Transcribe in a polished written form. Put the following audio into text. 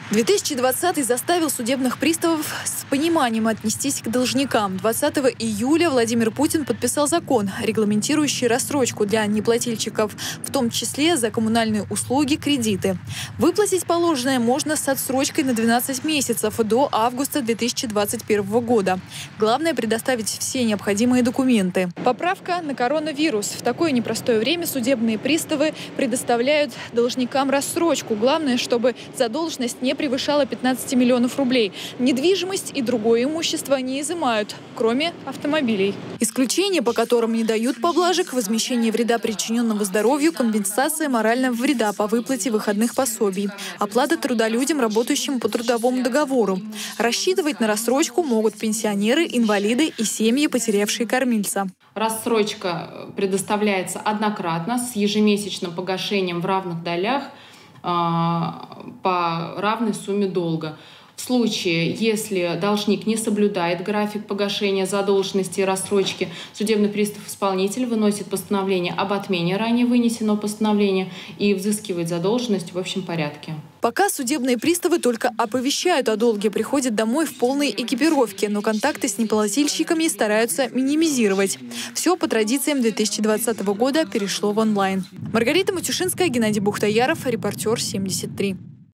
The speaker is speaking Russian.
2020 заставил судебных приставов с пониманием отнестись к должникам. 20 июля Владимир Путин подписал закон, регламентирующий рассрочку для неплательщиков, в том числе за коммунальные услуги, кредиты. Выплатить положенное можно с отсрочкой на 12 месяцев до августа 2021 года. Главное – предоставить все необходимые документы. Поправка на коронавирус. В такое непростое время судебные приставы предоставляют должникам рассрочку. Главное, чтобы задолженность не превышала 15 миллионов рублей. Недвижимость и другое имущество не изымают, кроме автомобилей. Исключения, по которым не дают поблажек: возмещение вреда, причиненного здоровью, компенсация морального вреда по выплате выходных пособий, оплата труда людям, работающим по трудовому договору. Рассчитывать на рассрочку могут пенсионеры, инвалиды и семьи, потерявшие кормильца. Рассрочка предоставляется однократно с ежемесячным погашением в равных долях по равной сумме долга. В случае, если должник не соблюдает график погашения задолженности и рассрочки, судебный пристав-исполнитель выносит постановление об отмене ранее вынесенного постановления и взыскивает задолженность в общем порядке. Пока судебные приставы только оповещают о долге, приходят домой в полной экипировке, но контакты с неплательщиками стараются минимизировать. Все по традициям 2020 года перешло в онлайн. Маргарита Матюшинская, Геннадий Бухтаяров, Репортер 73.